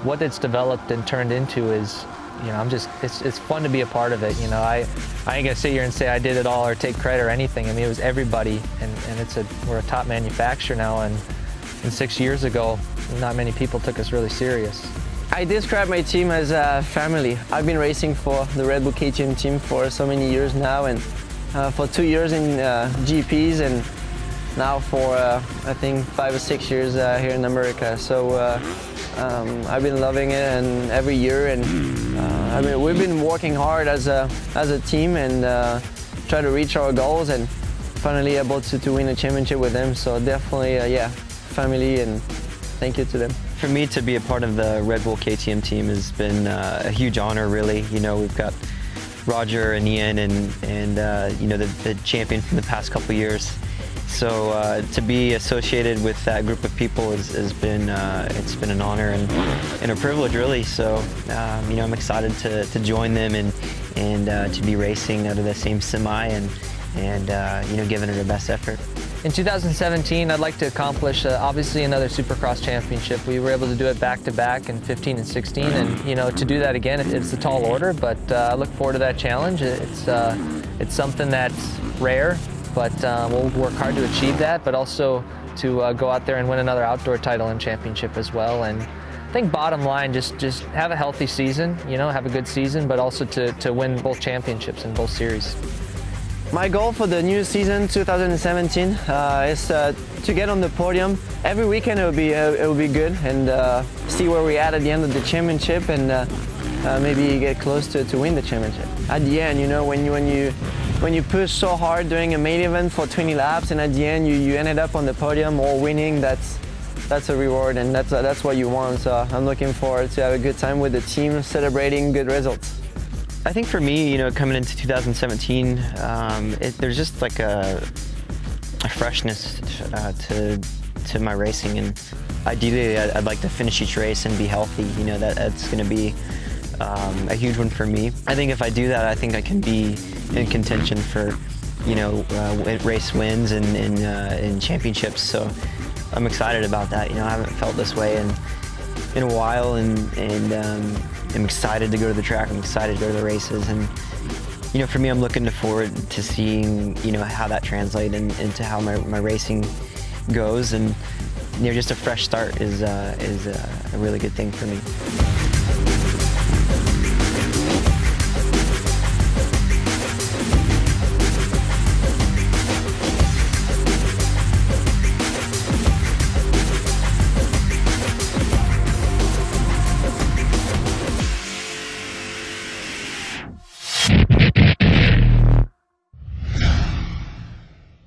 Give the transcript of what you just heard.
what it's developed and turned into is, you know, it's fun to be a part of it. You know, I ain't gonna sit here and say I did it all or take credit or anything. I mean, it was everybody, and we're a top manufacturer now, and 6 years ago, not many people took us really serious. I describe my team as a family. I've been racing for the Red Bull KTM team for so many years now, and for 2 years in GPs, and now for I think 5 or 6 years here in America. So I've been loving it, and every year, and I mean, we've been working hard as a team and try to reach our goals, and finally able to win a championship with them. So definitely, yeah, family, and thank you to them. For me to be a part of the Red Bull KTM team has been a huge honor, really. You know, we've got Roger and Ian and you know, the champion from the past couple years. So to be associated with that group of people has been it's been an honor and a privilege, really. So you know, I'm excited to join them and to be racing out of the same semi and you know, giving it our best effort. In 2017, I'd like to accomplish obviously another Supercross championship. We were able to do it back-to-back in 15 and 16, and you know, to do that again, it's a tall order, but I look forward to that challenge. It's something that's rare, but we'll work hard to achieve that, but also to go out there and win another outdoor title and championship as well. And I think bottom line, just have a healthy season, you know, have a good season, but also to win both championships in both series. My goal for the new season 2017 is to get on the podium. Every weekend it will be good, and see where we're at the end of the championship, and maybe get close to win the championship. At the end, you know, when you push so hard during a main event for 20 laps, and at the end you ended up on the podium or winning, that's a reward, and that's what you want. So I'm looking forward to have a good time with the team, celebrating good results. I think for me, you know, coming into 2017, there's just like a freshness to my racing, and ideally I'd like to finish each race and be healthy. You know, that's going to be a huge one for me. I think if I do that, I think I can be in contention for, you know, race wins and championships. So I'm excited about that. You know, I haven't felt this way in a while, and I'm excited to go to the track. I'm excited to go to the races, and you know, for me, I'm looking forward to seeing, you know, how that translates into how my racing goes, and you know, just a fresh start is a really good thing for me.